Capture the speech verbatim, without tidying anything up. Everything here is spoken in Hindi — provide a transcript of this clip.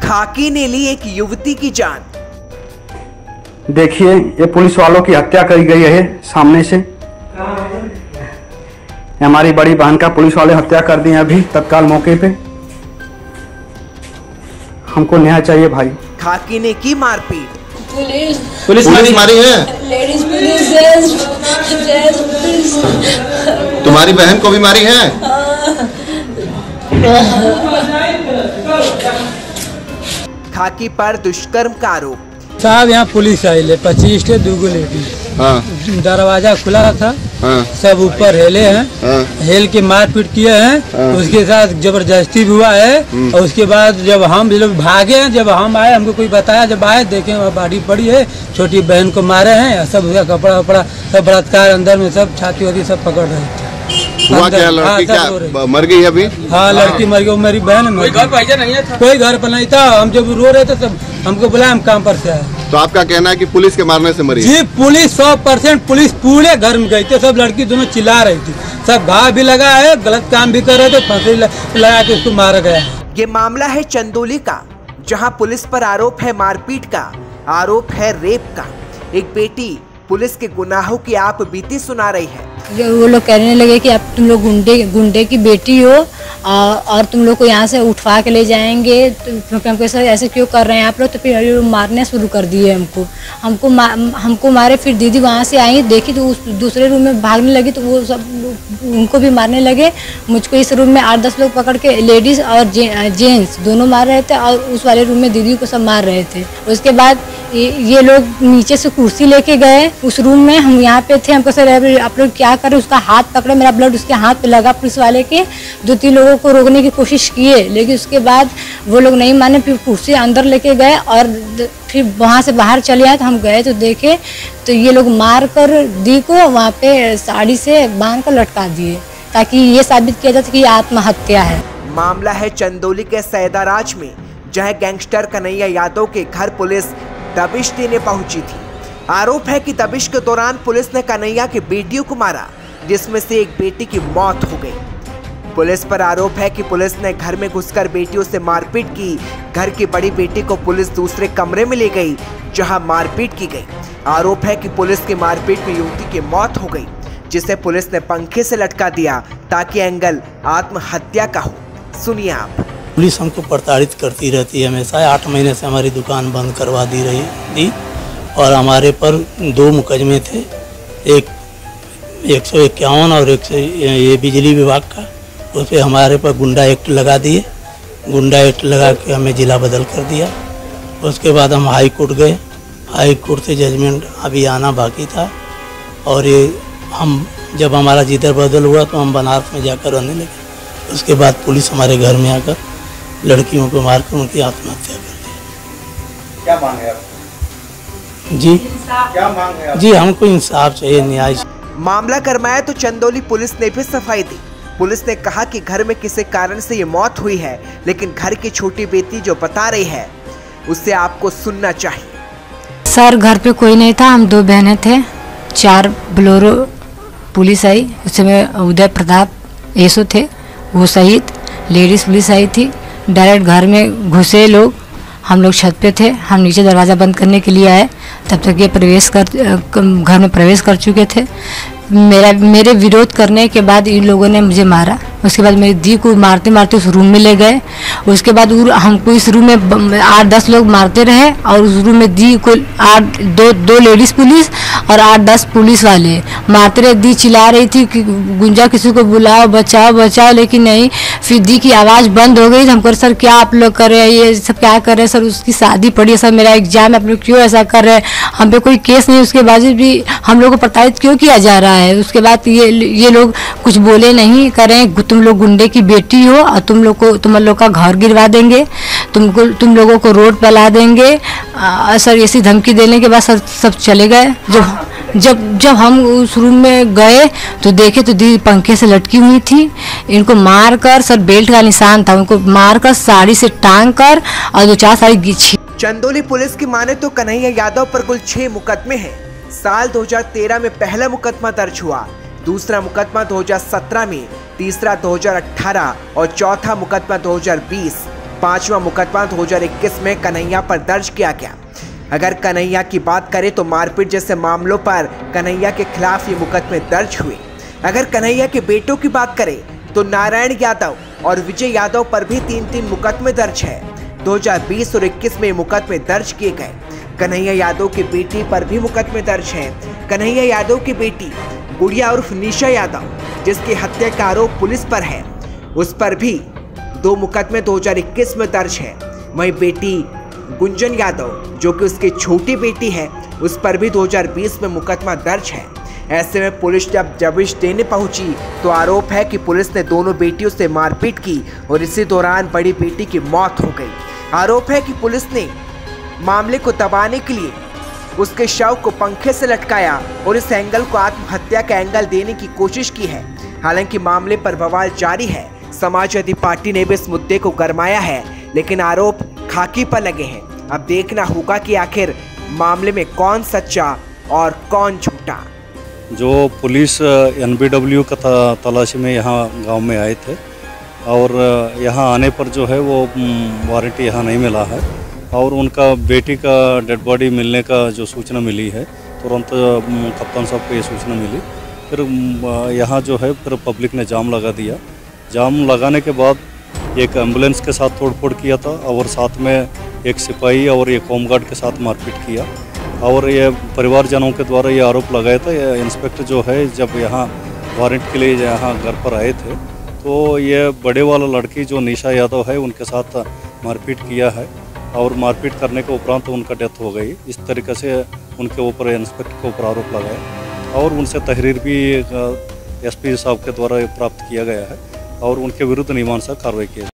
खाकी ने ली एक युवती की जान। देखिए, ये पुलिस वालों की हत्या करी गई है सामने से। हमारी बड़ी बहन का पुलिस वाले हत्या कर दिए अभी तत्काल मौके पे। हमको न्याय चाहिए भाई। खाकी ने की मारपीट। पुलिस पुलिस पुलिस मारी है। Ladies police gents gents police. तुम्हारी बहन को भी मारी है। खाकी पर दुष्कर्म का आरोप। साहब यहाँ पुलिस आई ले पच्चीस टे दूगो लेडी। हाँ। दरवाजा खुला था। हाँ। सब ऊपर हेले हैं। हाँ। हेल के मारपीट किए हैं। हाँ। उसके साथ जबरदस्ती भी हुआ है। और उसके बाद जब हम लोग भागे हैं, जब हम आए हमको कोई बताया, जब आए देखे वहाँ बॉडी पड़ी है, छोटी बहन को मारे हैं, सब उसका कपड़ा वपड़ा सब बलात्कार अंदर में सब छाती वाती सब पकड़ रहे थे। हुआ क्या? लड़की क्या मर गई अभी? हाँ, लड़की मर गई, मेरी बहन है। कोई घर पर नहीं था। कोई घर पर नहीं था। हम जब रो रहे थे तब हमको बुलाया, हम काम पर से आए। तो आपका कहना है कि पुलिस के मारने से मरी? जी, पुलिस सौ परसेंट पुलिस पूरे घर में गई थी। सब लड़की दोनों चिल्ला रही थी, सब घाव भी लगा है, गलत काम भी कर रहे थे, फांसी लगा के उसको मारा गया। ये मामला है चंदौली का, जहां पुलिस पर आरोप है मारपीट का, आरोप है रेप का। एक बेटी पुलिस के गुनाहों की आप बीती सुना रही है। वो लोग कहने लगे कि अब तुम लोग गुंडे गुंडे की बेटी हो और तुम लोग को यहाँ से उठवा के ले जाएंगे, तो हमको ऐसा ऐसे क्यों कर रहे हैं आप लोग। तो फिर मारने शुरू कर दिए हमको हमको मा, हमको मारे। फिर दीदी वहाँ से आई, देखी तो उस दूसरे रूम में भागने लगी, तो वो सब उनको भी मारने लगे। मुझको इस रूम में आठ दस लोग पकड़ के, लेडीज़ और जे, जेंट्स दोनों मार रहे थे, और उस वाले रूम में दीदी को सब मार रहे थे। उसके बाद ये, ये लोग नीचे से कुर्सी लेके गए उस रूम में। हम यहाँ पे थे, हमको सर आप लोग क्या करें। उसका हाथ पकड़े, मेरा ब्लड उसके हाथ पे लगा। पुलिस वाले के दो तीन लोगों को रोकने की कोशिश किए, लेकिन उसके बाद वो लोग नहीं माने। फिर कुर्सी अंदर लेके गए और फिर वहाँ से बाहर चले आए। तो हम गए तो देखे तो ये लोग मार कर दी को वहाँ पे साड़ी से बांध कर लटका दिए, ताकि ये साबित किया जाए कि आत्महत्या है। मामला है चंदौली के सैदाराज में, जहाँ गैंगस्टर कन्हैया यादव के घर पुलिस दबिश देने पहुंची थी। आरोप है कि दबिश के दौरान पुलिस ने कन्हैया की बेटियों को मारा, जिसमें से एक बेटी की मौत हो गई। पुलिस पर आरोप है कि पुलिस ने घर में घुसकर बेटियों से मारपीट की। घर की बड़ी बेटी को पुलिस दूसरे कमरे में ले गई, जहां मारपीट की गई। आरोप है कि पुलिस की मारपीट में युवती की मौत हो गई, जिसे पुलिस ने पंखे से लटका दिया ताकि एंगल आत्महत्या का हो। सुनिए आप। पुलिस हमको प्रताड़ित करती रहती है हमेशा। आठ महीने से हमारी दुकान बंद करवा दी रही थी और हमारे पर दो मुकदमे थे, एक एक सौ इक्यावन और एक सौ ये बिजली विभाग का। उस पर हमारे पर गुंडा एक्ट लगा दिए। गुंडा एक्ट लगा के हमें जिला बदल कर दिया। उसके बाद हम हाई कोर्ट गए। हाई कोर्ट से जजमेंट अभी आना बाकी था। और ये हम जब हमारा जिधर बदल हुआ तो हम बनारस में जाकर रहने लगे। उसके बाद पुलिस हमारे घर में आकर लड़कियों को मारकर उनकी आत्महत्या कर दी। क्या मांग है आप? जी क्या मांग है आप? जी, हमको इंसाफ चाहिए, न्याय। मामला गरमाया तो चंदौली पुलिस ने भी सफाई दी। पुलिस ने कहा कि घर में किसी कारण से ये मौत हुई है, लेकिन घर की छोटी बेटी जो बता रही है उससे आपको सुनना चाहिए। सर, घर पे कोई नहीं था, हम दो बहनें थे। चार बोलेरो पुलिस आई, उसमें उदय प्रताप येसो थे, वो सहित लेडीज पुलिस आई थी। डायरेक्ट घर में घुसे लोग। हम लोग छत पे थे, हम नीचे दरवाज़ा बंद करने के लिए आए, तब तक ये प्रवेश कर घर में प्रवेश कर चुके थे। मेरा मेरे विरोध करने के बाद इन लोगों ने मुझे मारा। उसके बाद मेरी दी को मारते मारते उस रूम में ले गए। उसके बाद हमको इस रूम में आठ दस लोग मारते रहे, और उस रूम में दी को आठ दो दो लेडीज़ पुलिस और आठ दस पुलिस वाले मारते रहे। दी चिल्ला रही थी कि गुंजा किसी को बुलाओ, बचाओ बचाओ, लेकिन नहीं। फिर दी की आवाज़ बंद हो गई। हम कर सर क्या आप लोग कर रहे हैं, ये सब क्या कर रहे हैं सर, उसकी शादी पड़ी है सर, मेरा एग्जाम है, आप लोग क्यों ऐसा कर रहे हैं, हम पे कोई केस नहीं, उसके बावजूद भी हम लोग को प्रताड़ित क्यों किया जा रहा है। उसके बाद ये ये लोग कुछ बोले नहीं, करें तुम लोग गुंडे की बेटी हो और तुम लोग को तुम लोग का घर गिरवा देंगे, तुमको तुम लोगों को रोड पे ला देंगे। आ, सर ऐसी धमकी देने के बाद सर सब चले गए। जब जब जब हम उस रूम में गए तो देखे तो दी पंखे से लटकी हुई थी। इनको मार कर, सर बेल्ट का निशान था, उनको मार कर साड़ी से टांग कर और दो चार साड़ी गिछी। चंदौली पुलिस की माने तो कन्हैया यादव पर कुल छह मुकदमे हैं। साल दो हज़ार तेरह में पहला मुकदमा दर्ज हुआ, दूसरा मुकदमा दो हज़ार सत्रह में, तीसरा दो हज़ार अठारह और चौथा मुकदमा दो हज़ार बीस। पांचवा मुकदमा दो हज़ार इक्कीस में कन्हैया पर दर्ज किया गया। अगर कन्हैया की बात करें तो मारपीट जैसे मामलों पर कन्हैया के खिलाफ ये मुकदमे दर्ज हुए। अगर कन्हैया के बेटों की बात करें तो नारायण यादव और विजय यादव पर भी तीन तीन मुकदमे दर्ज है। दो हज़ार बीस और इक्कीस में मुकदमे दर्ज किए गए। कन्हैया यादव की बेटी पर भी मुकदमे दर्ज हैं। कन्हैया यादव की बेटी गुड़िया उर्फ निशा यादव, जिसकी हत्या का आरोप पुलिस पर है, उस पर भी दो मुकदमे दो हज़ार इक्कीस में दर्ज है। वहीं बेटी गुंजन यादव, जो कि उसकी छोटी बेटी है, उस पर भी दो हज़ार बीस में मुकदमा दर्ज है। ऐसे में पुलिस जब दबिश देने पहुंची तो आरोप है कि पुलिस ने दोनों बेटियों से मारपीट की और इसी दौरान बड़ी बेटी की मौत हो गई। आरोप है कि पुलिस ने मामले को दबाने के लिए उसके शव को पंखे से लटकाया और इस एंगल को आत्महत्या का एंगल देने की कोशिश की है। हालांकि मामले पर बवाल जारी है। समाजवादी पार्टी ने भी इस मुद्दे को गरमाया है, लेकिन आरोप खाकी पर लगे हैं। अब देखना होगा कि आखिर मामले में कौन सच्चा और कौन झूठा। जो पुलिस एन बी डब्ल्यू का तलाशी में यहाँ गांव में आए थे और यहाँ आने पर जो है वो वारंटी यहाँ नहीं मिला है और उनका बेटी का डेड बॉडी मिलने का जो सूचना मिली है, तुरंत कप्तान साहब को ये सूचना मिली। फिर यहाँ जो है फिर पब्लिक ने जाम लगा दिया। जाम लगाने के बाद एक एम्बुलेंस के साथ तोड़फोड़ किया था और साथ में एक सिपाही और एक होमगार्ड के साथ मारपीट किया और ये परिवारजनों के द्वारा ये आरोप लगाया था। ये इंस्पेक्टर जो है जब यहाँ वारंट के लिए यहाँ घर पर आए थे तो ये बड़े वाला लड़की जो निशा यादव है उनके साथ मारपीट किया है और मारपीट करने के उपरांत उनका डेथ हो गई। इस तरीके से उनके ऊपर इंस्पेक्टर के ऊपर आरोप लगाया और उनसे तहरीर भी एसपी साहब के द्वारा प्राप्त किया गया है और उनके विरुद्ध मीमांसा कार्रवाई की।